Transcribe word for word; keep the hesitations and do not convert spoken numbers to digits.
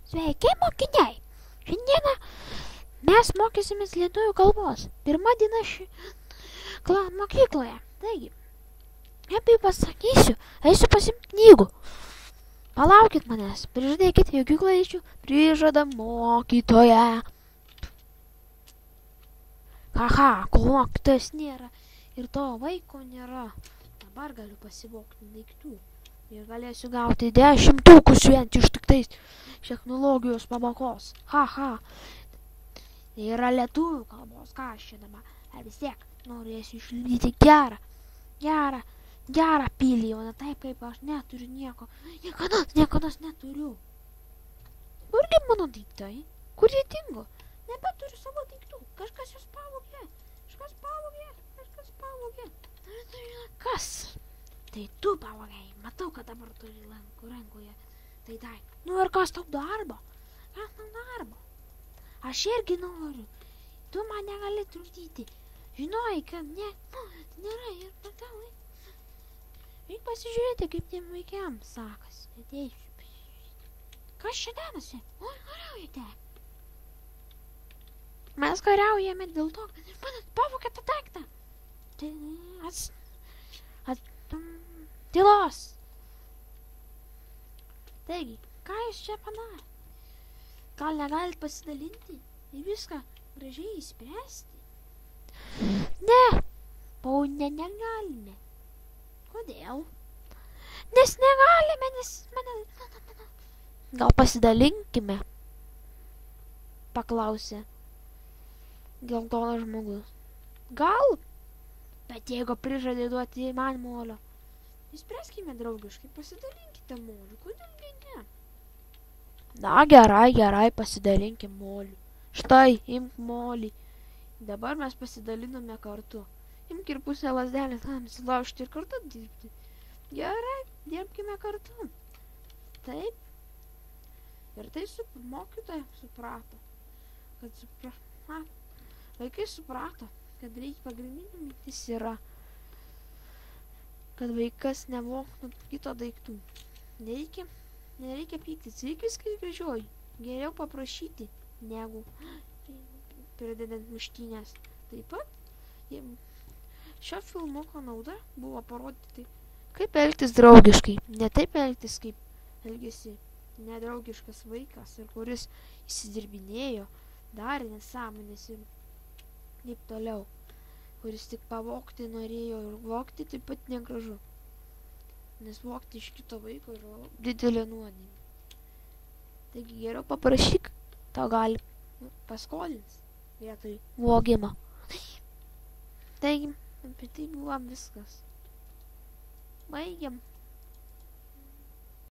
Sveiki, mokiniai! Šiandieną mes mokysimės lietuvių kalbos. Pirma diena ši kla mokykloje. Taigi, kaip jau pasakysiu, eisiu pasimti knygų. Palaukit manęs, prižadėkit jokių klaidžių, prižada mokytoja. Haha, kol mokytojas nėra ir to vaiko nėra, dabar galiu pasivokti daiktų. Ir galėsiu gauti dešimtukus vien iš tiktais technologijos pamokos. Ha, ha. Tai yra lietuvių kalbos, ką aš žinoma. Ar vis tiek norėsiu išlydyti gerą, gerą, gerą pilį, o ne taip, kaip aš neturiu nieko. Niekada, niekada neturiu. Kurgi mano daiktai? Kur jie dingo? Nebeturiu savo daiktų. Kažkas juos pavogė. Kažkas pavogė. Kažkas pavogė. Kas? Tai tu pavogei. Matau, kad dabar turi lankų rankoje. Tai dai. Nu ir kas tau darbo? Kas tau darbo? Aš irgi noriu. Tu man negali trukdyti. Žinojai, kad ne, nu, nėra ir patalai. Reik pasižiūrėti, kaip tiem vaikiams sakasi. Ateisiu pasižiūrėti. Kas čia dedasi? O, kariaujate? Mes kariaujame dėl to, kad man pavogė tą daiktą. Tai ats... ats... tylos. Taigi, ką jūs čia padarė? Gal negalit pasidalinti ir viską gražiai įspręsti? Ne, ponia, negalime. Kodėl? Nes negalime, nes mane... Gal pasidalinkime? Paklausė geltonas žmogus. Gal? Bet jeigu prižadė duoti man molio, įspręskime draugiškai, pasidalinkite moliu, kodėlgi ne? Na, gerai, gerai, pasidalinkim moliu. Štai, imk molį. Dabar mes pasidalinome kartu. Imk ir pusę lazdelės, nusilaužti ir kartu dirbti. Gerai, dirbkime kartu. Taip. Ir tai su mokytoja suprato. Kad suprato. Vaikai suprato, kad reikia pagrindinė mintis yra, kad vaikas nevogtų kito daiktų. Nereikia, nereikia pyktis, reikia viską gražiuoju. Geriau paprašyti, negu pridedant muštynės. Taip pat, šio filmuko nauda buvo parodyti, kaip elgtis draugiškai, ne taip elgtis, kaip elgėsi nedraugiškas vaikas, ir kuris įsidirbinėjo, darė nesąmonės ir taip toliau, kuris tik pavogti norėjo ir vogti taip pat negražu, nes vogti iš kito vaiko yra didelė nuodėmė. Taigi geriau paprašyk, tau gali paskolins vietoj vogimo. Taigi, apie tai buvo viskas. Baigiam.